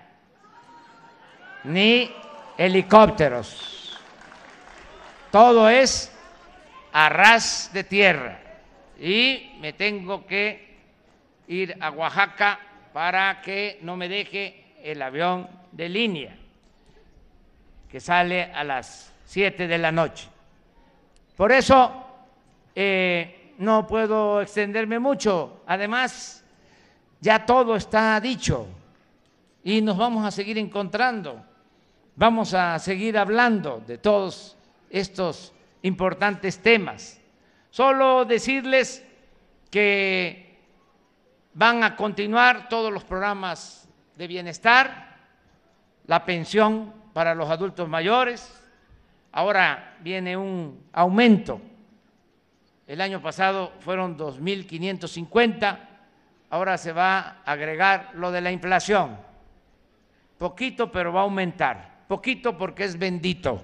ni helicópteros, todo es a ras de tierra, y me tengo que ir a Oaxaca para que no me deje el avión de línea que sale a las 7 de la noche. Por eso no puedo extenderme mucho. Además, ya todo está dicho y nos vamos a seguir encontrando. Vamos a seguir hablando de todos estos importantes temas. Solo decirles que van a continuar todos los programas de bienestar, la pensión para los adultos mayores. Ahora viene un aumento. El año pasado fueron 2.550, ahora se va a agregar lo de la inflación. Poquito, pero va a aumentar. Poquito porque es bendito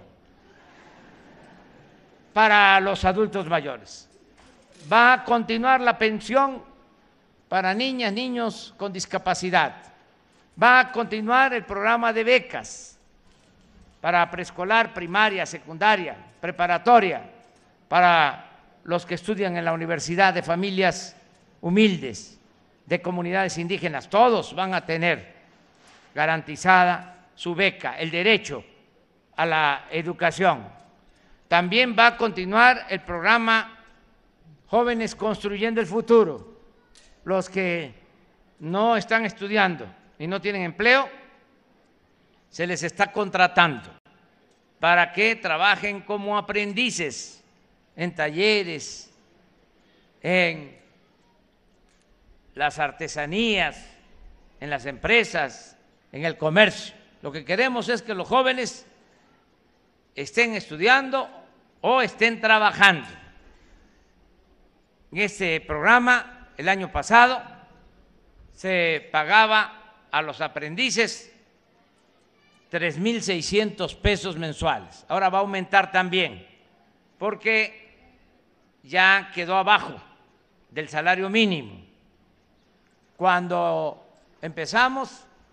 para los adultos mayores. Va a continuar la pensión para niñas, niños con discapacidad. Va a continuar el programa de becas para preescolar, primaria, secundaria, preparatoria, para los que estudian en la universidad, de familias humildes, de comunidades indígenas. Todos van a tener garantizada su beca, el derecho a la educación. También va a continuar el programa Jóvenes Construyendo el Futuro. Los que no están estudiando y no tienen empleo, se les está contratando para que trabajen como aprendices en talleres, en las artesanías, en las empresas, en el comercio. Lo que queremos es que los jóvenes estén estudiando o estén trabajando. En este programa, el año pasado, se pagaba a los aprendices 3.600 pesos mensuales. Ahora va a aumentar también, porque ya quedó abajo del salario mínimo. Cuando empezamos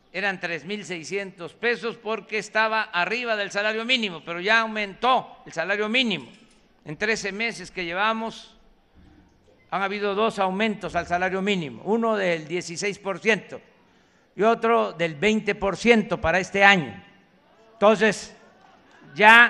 eran 3.600 pesos porque estaba arriba del salario mínimo, pero ya aumentó el salario mínimo. En 13 meses que llevamos han habido 2 aumentos al salario mínimo, uno del 16% y otro del 20% para este año. Entonces, ya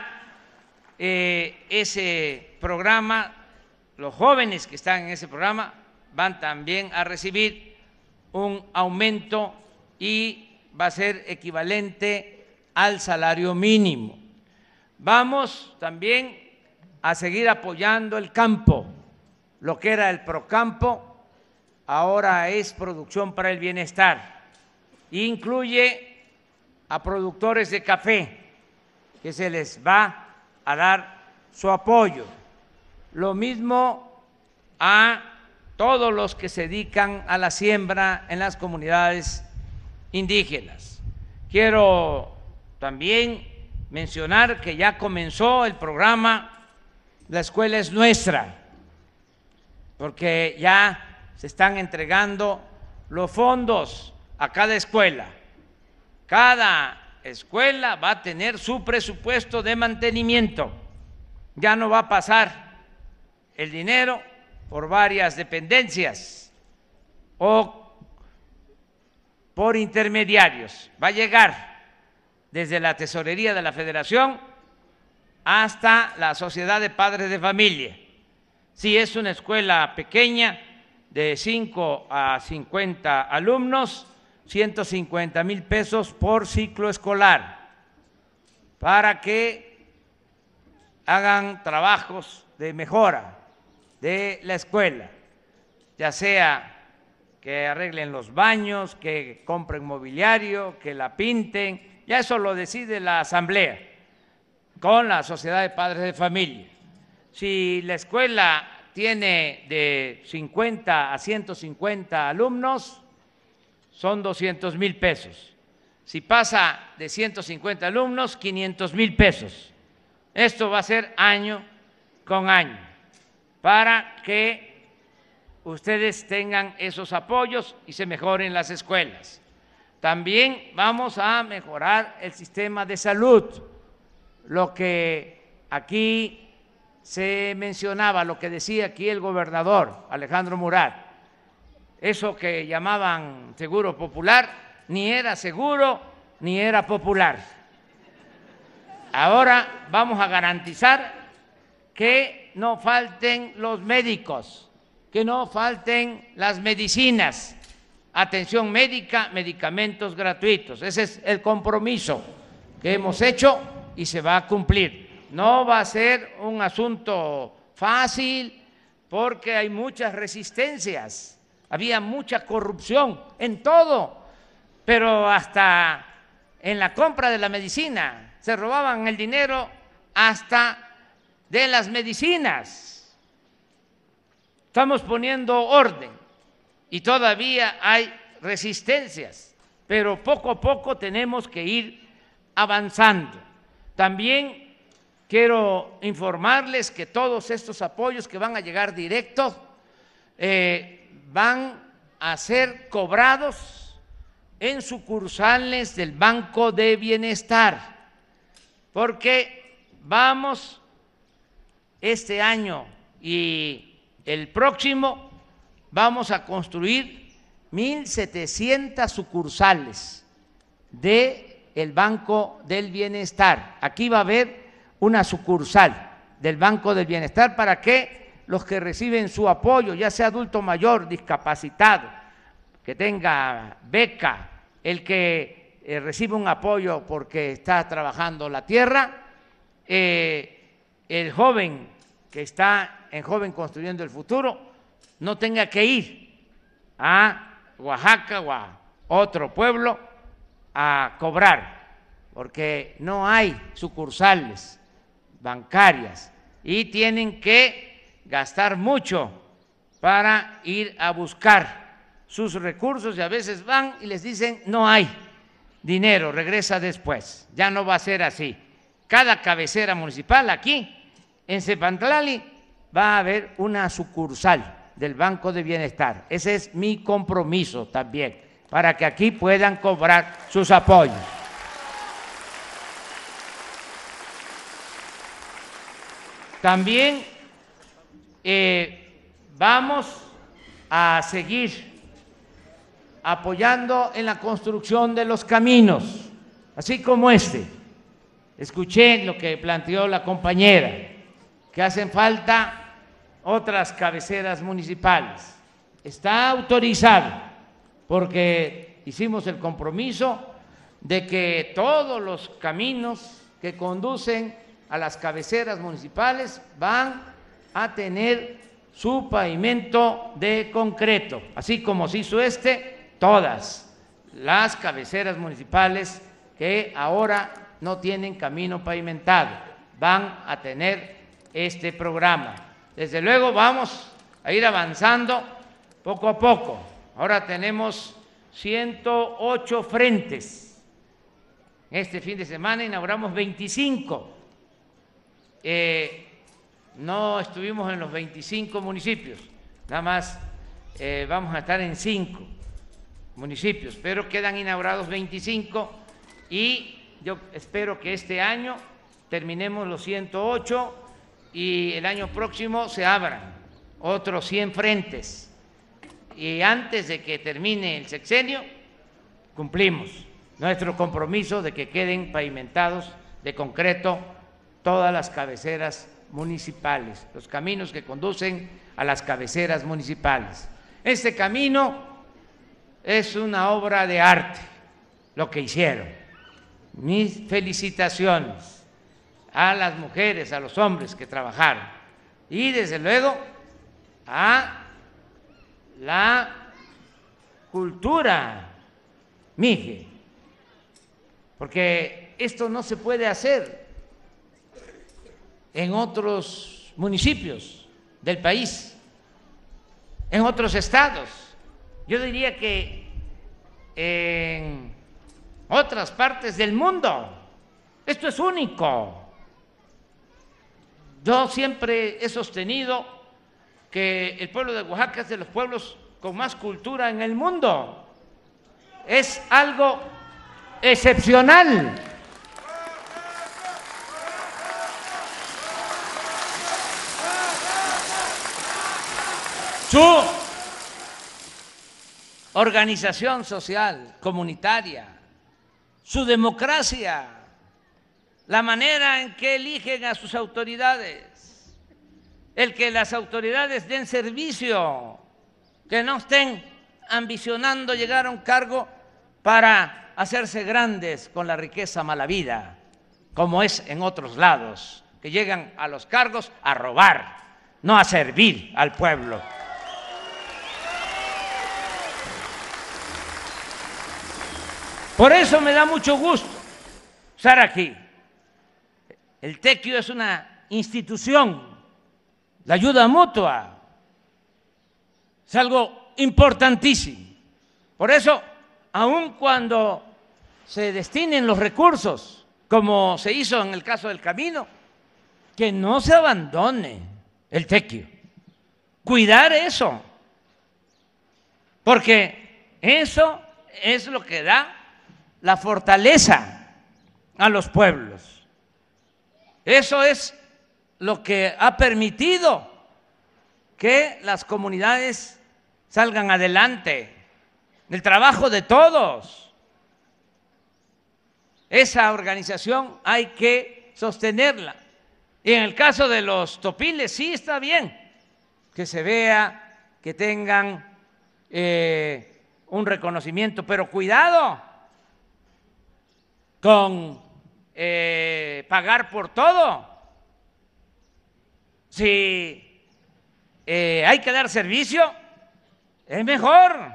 ese programa, los jóvenes que están en ese programa van también a recibir un aumento y va a ser equivalente al salario mínimo. Vamos también a seguir apoyando el campo. Lo que era el Procampo ahora es Producción para el Bienestar. Incluye a productores de café, que se les va a dar su apoyo. Lo mismo a todos los que se dedican a la siembra en las comunidades indígenas. Quiero también mencionar que ya comenzó el programa La Escuela es Nuestra, porque ya se están entregando los fondos a cada escuela. Cada escuela va a tener su presupuesto de mantenimiento. Ya no va a pasar el dinero por varias dependencias o por intermediarios. Va a llegar desde la Tesorería de la Federación hasta la Sociedad de Padres de Familia. Si es una escuela pequeña de 5 a 50 alumnos, 150,000 pesos por ciclo escolar, para que hagan trabajos de mejora de la escuela, ya sea que arreglen los baños, que compren mobiliario, que la pinten. Ya eso lo decide la asamblea con la Sociedad de Padres de Familia. Si la escuela tiene de 50 a 150 alumnos, son 200,000 pesos. Si pasa de 150 alumnos, 500,000 pesos. Esto va a ser año con año para que ustedes tengan esos apoyos y se mejoren las escuelas. También vamos a mejorar el sistema de salud. Lo que aquí se mencionaba, lo que decía aquí el gobernador Alejandro Murat, eso que llamaban seguro popular, ni era seguro ni era popular. Ahora vamos a garantizar que no falten los médicos, que no falten las medicinas, atención médica, medicamentos gratuitos. Ese es el compromiso que hemos hecho y se va a cumplir. No va a ser un asunto fácil porque hay muchas resistencias, había mucha corrupción en todo, pero hasta en la compra de la medicina se robaban el dinero hasta de las medicinas. Estamos poniendo orden y todavía hay resistencias, pero poco a poco tenemos que ir avanzando. También quiero informarles que todos estos apoyos que van a llegar directos van a ser cobrados en sucursales del Banco de Bienestar, porque vamos este año y el próximo vamos a construir 1,700 sucursales del Banco del Bienestar. Aquí va a haber una sucursal del Banco del Bienestar para que los que reciben su apoyo, ya sea adulto mayor, discapacitado, que tenga beca, el que recibe un apoyo porque está trabajando la tierra, el joven que está en Joven Construyendo el Futuro, no tenga que ir a Oaxaca o a otro pueblo a cobrar, porque no hay sucursales bancarias y tienen que gastar mucho para ir a buscar sus recursos y a veces van y les dicen no hay dinero, regresa después. Ya no va a ser así. Cada cabecera municipal aquí en Cepantlali va a haber una sucursal del Banco de Bienestar. Ese es mi compromiso también. para que aquí puedan cobrar sus apoyos. También vamos a seguir apoyando en la construcción de los caminos, así como este. Escuché lo que planteó la compañera, que hacen falta otras cabeceras municipales. Está autorizado porque hicimos el compromiso de que todos los caminos que conducen a las cabeceras municipales van a tener su pavimento de concreto, así como se hizo todas las cabeceras municipales que ahora no tienen camino pavimentado van a tener este programa. Desde luego vamos a ir avanzando poco a poco. Ahora tenemos 108 frentes. Este fin de semana inauguramos 25. No estuvimos en los 25 municipios, nada más vamos a estar en 5 municipios, pero quedan inaugurados 25 y yo espero que este año terminemos los 108 y el año próximo se abran otros 100 frentes y antes de que termine el sexenio cumplimos nuestro compromiso de que queden pavimentados de concreto todas las cabeceras municipales, los caminos que conducen a las cabeceras municipales. Este camino es una obra de arte, lo que hicieron. Mis felicitaciones a las mujeres, a los hombres que trabajaron y desde luego a la cultura mije, porque esto no se puede hacer en otros municipios del país, en otros estados. Yo diría que en otras partes del mundo. Esto es único. Yo siempre he sostenido que el pueblo de Oaxaca es de los pueblos con más cultura en el mundo. Es algo excepcional. Su organización social, comunitaria, su democracia, la manera en que eligen a sus autoridades, el que las autoridades den servicio, que no estén ambicionando llegar a un cargo para hacerse grandes con la riqueza mala vida, como es en otros lados, que llegan a los cargos a robar, no a servir al pueblo. Por eso me da mucho gusto estar aquí. El Tequio es una institución, la ayuda mutua, es algo importantísimo. Por eso, aun cuando se destinen los recursos, como se hizo en el caso del camino, que no se abandone el Tequio, cuidar eso, porque eso es lo que da la fortaleza a los pueblos. Eso es lo que ha permitido que las comunidades salgan adelante, el trabajo de todos. Esa organización hay que sostenerla. Y en el caso de los topiles, sí está bien que se vea, que tengan un reconocimiento, pero cuidado con pagar por todo. Si hay que dar servicio, es mejor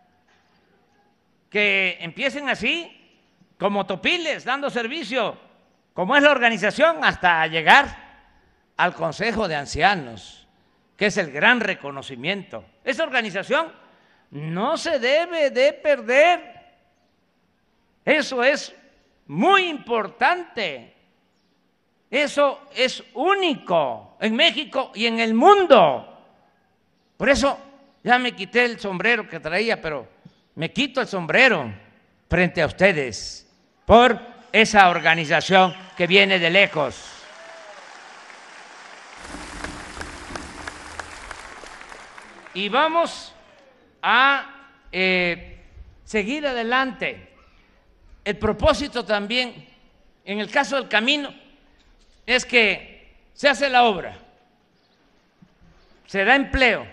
que empiecen así, como topiles, dando servicio, como es la organización, hasta llegar al Consejo de Ancianos, que es el gran reconocimiento. Esa organización no se debe de perder. Eso es muy importante. Eso es único en México y en el mundo. Por eso ya me quité el sombrero que traía, pero me quito el sombrero frente a ustedes por esa organización que viene de lejos. Y vamos a seguir adelante. El propósito también, en el caso del camino, es que se hace la obra, se da empleo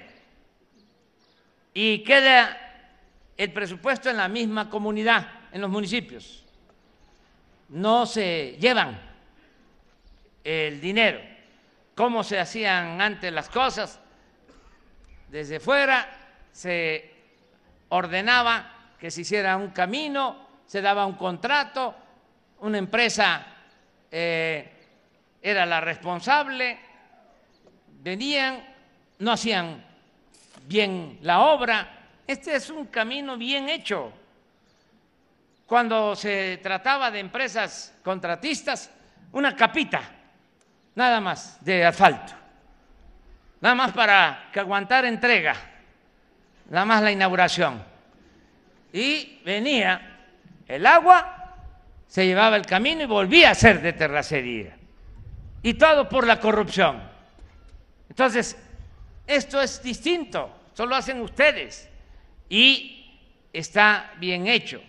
y queda el presupuesto en la misma comunidad, en los municipios. No se llevan el dinero, como se hacían antes las cosas. Desde fuera se ordenaba que se hiciera un camino, se daba un contrato, una empresa era la responsable, venían, no hacían bien la obra. Este es un camino bien hecho. Cuando se trataba de empresas contratistas, una capita, nada más, de asfalto, nada más para que aguantara entrega, nada más la inauguración. Y venía el agua, se llevaba el camino y volvía a ser de terracería. Y todo por la corrupción. Entonces, esto es distinto, eso lo hacen ustedes y está bien hecho.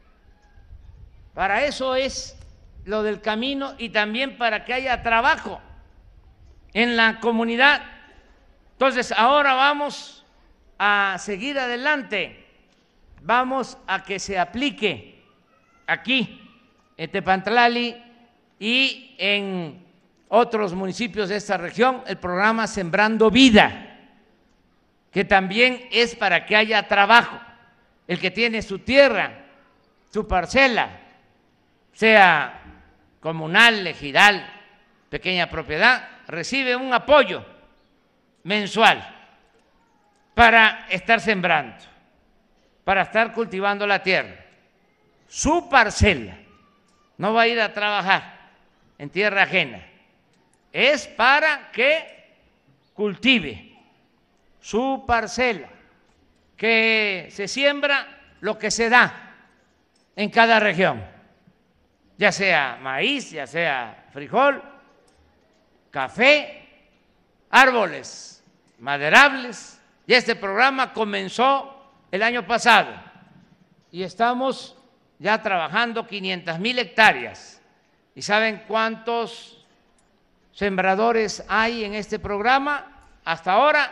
Para eso es lo del camino y también para que haya trabajo en la comunidad. Entonces, ahora vamos a seguir adelante, vamos a que se aplique aquí en Tepantlali y en otros municipios de esta región el programa Sembrando Vida, que también es para que haya trabajo. El que tiene su tierra, su parcela, sea comunal, ejidal, pequeña propiedad, recibe un apoyo mensual para estar sembrando, para estar cultivando la tierra. Su parcela, no va a ir a trabajar en tierra ajena, es para que cultive su parcela, que se siembra lo que se da en cada región, ya sea maíz, ya sea frijol, café, árboles maderables. Y este programa comenzó el año pasado y estamos ya trabajando 500,000 hectáreas. ¿Y saben cuántos sembradores hay en este programa? Hasta ahora,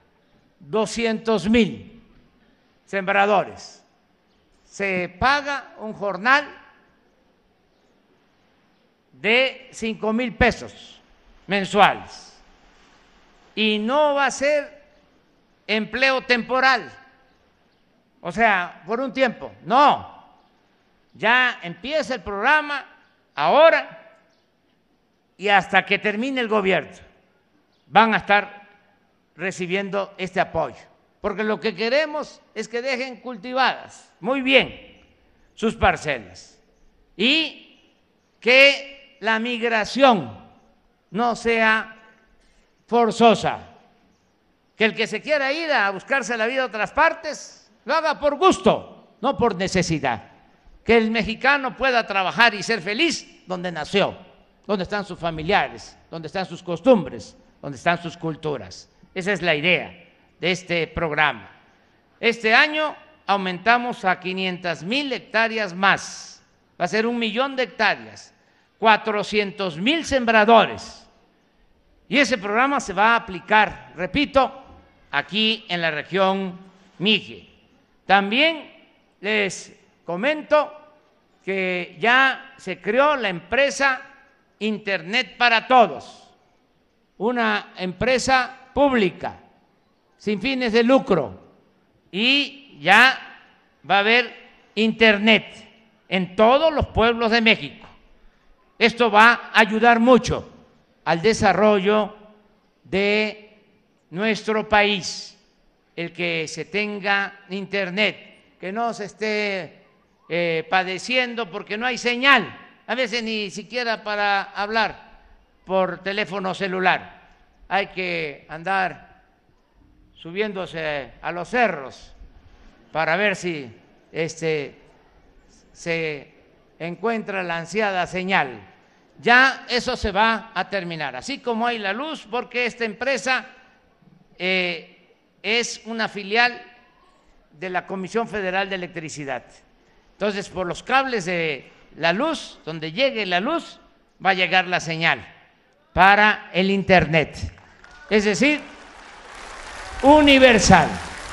200,000 sembradores. Se paga un jornal de 5,000 pesos mensuales y no va a ser empleo temporal, o sea, por un tiempo, no, ya empieza el programa ahora y hasta que termine el gobierno van a estar recibiendo este apoyo, porque lo que queremos es que dejen cultivadas muy bien sus parcelas y que la migración no sea forzosa, que el que se quiera ir a buscarse la vida a otras partes lo haga por gusto, no por necesidad, que el mexicano pueda trabajar y ser feliz donde nació, donde están sus familiares, donde están sus costumbres, donde están sus culturas. Esa es la idea de este programa. Este año aumentamos a 500,000 hectáreas más, va a ser 1,000,000 de hectáreas, 400,000 sembradores. Y ese programa se va a aplicar, repito, aquí en la región Mije. También les comento que ya se creó la empresa Internet para Todos, una empresa pública sin fines de lucro, y ya va a haber Internet en todos los pueblos de México. Esto va a ayudar mucho al desarrollo de nuestro país, el que se tenga Internet, que no se esté padeciendo porque no hay señal, a veces ni siquiera para hablar por teléfono celular. Hay que andar subiéndose a los cerros para ver si se encuentra la ansiada señal. Ya eso se va a terminar, así como hay la luz, porque esta empresa es una filial de la Comisión Federal de Electricidad. Entonces, por los cables de la luz, donde llegue la luz, va a llegar la señal para el Internet. Es decir, universal.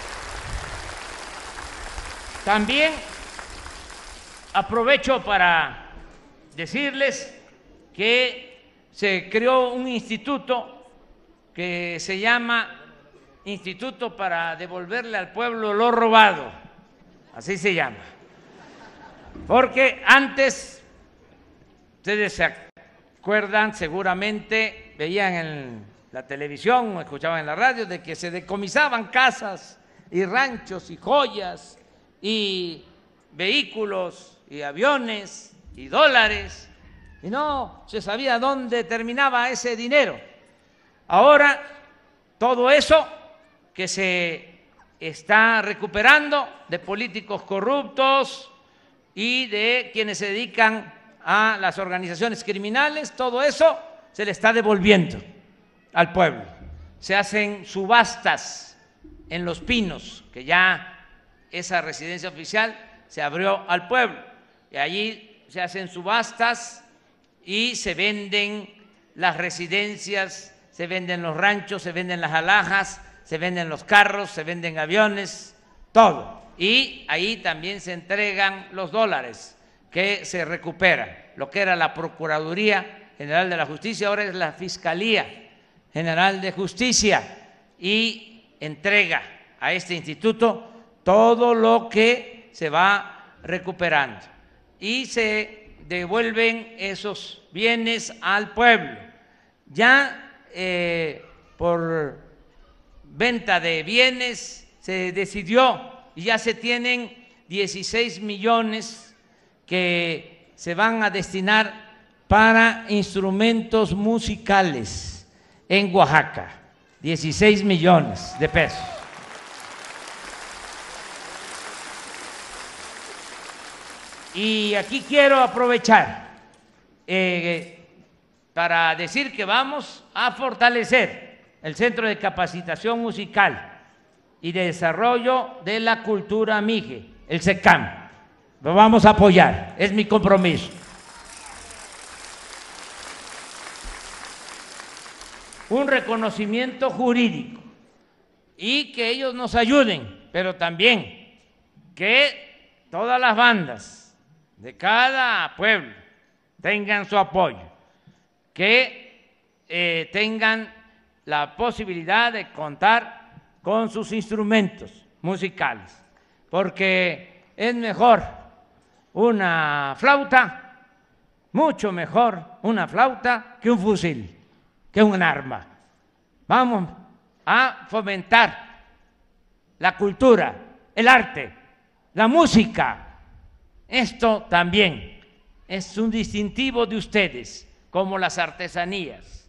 También aprovecho para decirles que se creó un instituto que se llama Instituto para devolverle al pueblo lo robado, así se llama, porque antes, ustedes se acuerdan seguramente, veían en la televisión o escuchaban en la radio de que se decomisaban casas y ranchos y joyas y vehículos y aviones y dólares, y no se sabía dónde terminaba ese dinero. Ahora todo eso que se está recuperando de políticos corruptos y de quienes se dedican a las organizaciones criminales, todo eso se le está devolviendo al pueblo. Se hacen subastas en Los Pinos, que ya esa residencia oficial se abrió al pueblo, y allí se hacen subastas y se venden las residencias, se venden los ranchos, se venden las alhajas, se venden los carros, se venden aviones, todo. Y ahí también se entregan los dólares que se recuperan. Lo que era la Procuraduría General de la Justicia ahora es la Fiscalía General de Justicia, y entrega a este instituto todo lo que se va recuperando y se devuelven esos bienes al pueblo. Ya por venta de bienes se decidió y ya se tienen 16 millones que se van a destinar para instrumentos musicales en Oaxaca, 16 millones de pesos. Y aquí quiero aprovechar para decir que vamos a fortalecer el Centro de Capacitación Musical y de Desarrollo de la Cultura Mije, el CECAM. Lo vamos a apoyar, es mi compromiso. Un reconocimiento jurídico y que ellos nos ayuden, pero también que todas las bandas de cada pueblo tengan su apoyo, que tengan la posibilidad de contar con sus instrumentos musicales, porque es mejor una flauta, mucho mejor una flauta que un fusil, que un arma. Vamos a fomentar la cultura, el arte, la música. Esto también es un distintivo de ustedes, como las artesanías.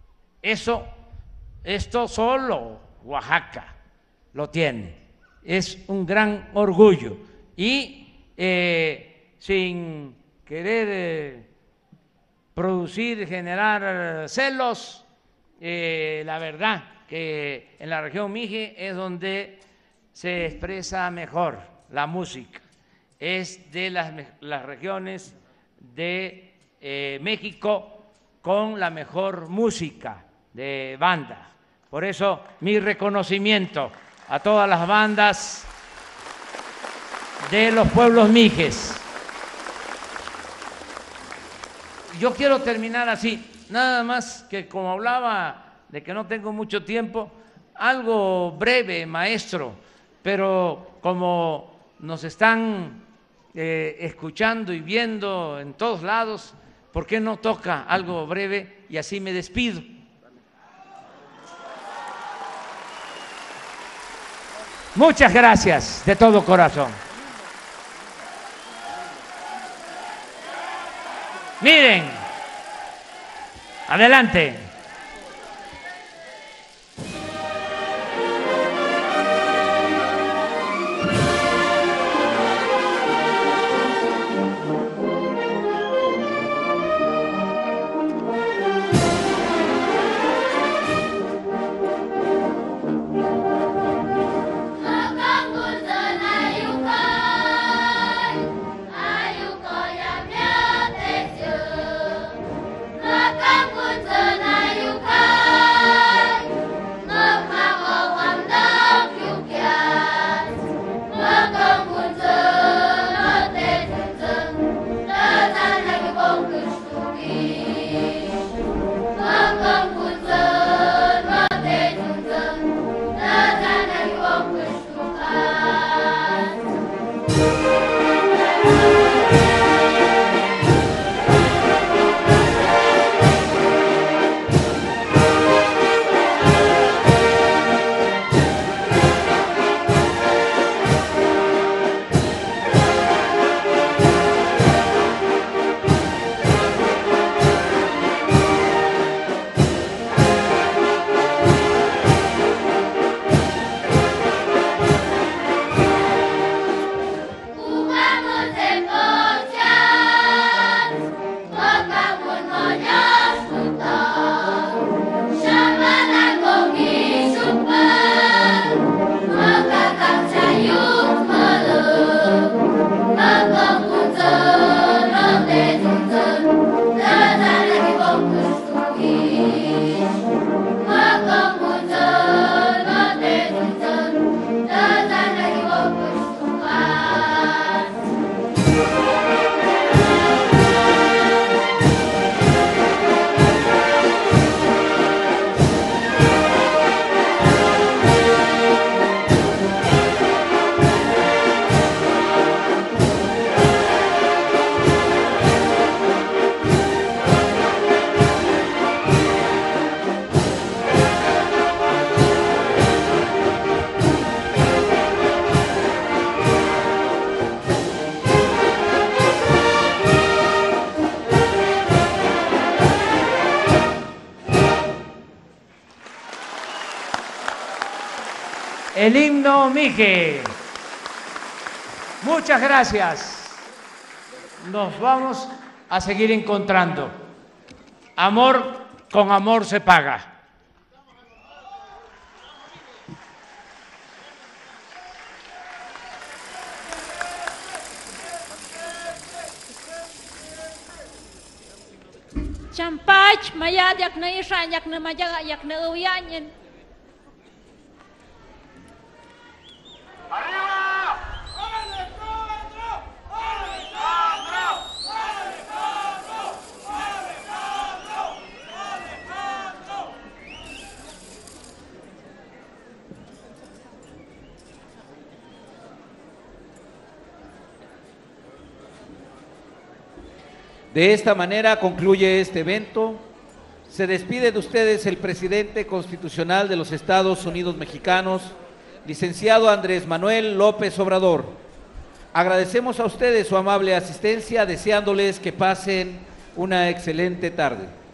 Esto solo Oaxaca lo tiene. Es un gran orgullo. Y sin querer producir, generar celos, la verdad que en la región Mije es donde se expresa mejor la música. Es de las regiones de México con la mejor música de banda. Por eso mi reconocimiento a todas las bandas de los pueblos mijes. Yo quiero terminar así, nada más que como hablaba de que no tengo mucho tiempo, algo breve, maestro, pero como nos están escuchando y viendo en todos lados, ¿por qué no toca algo breve y así me despido? Muchas gracias de todo corazón. Miren, adelante. el himno Mije. Muchas gracias. Nos vamos a seguir encontrando. Amor con amor se paga. Champach, maya yak na isha, yak na mayaga, yak na uyanyan. De esta manera concluye este evento. Se despide de ustedes el presidente constitucional de los Estados Unidos Mexicanos, licenciado Andrés Manuel López Obrador. Agradecemos a ustedes su amable asistencia, deseándoles que pasen una excelente tarde.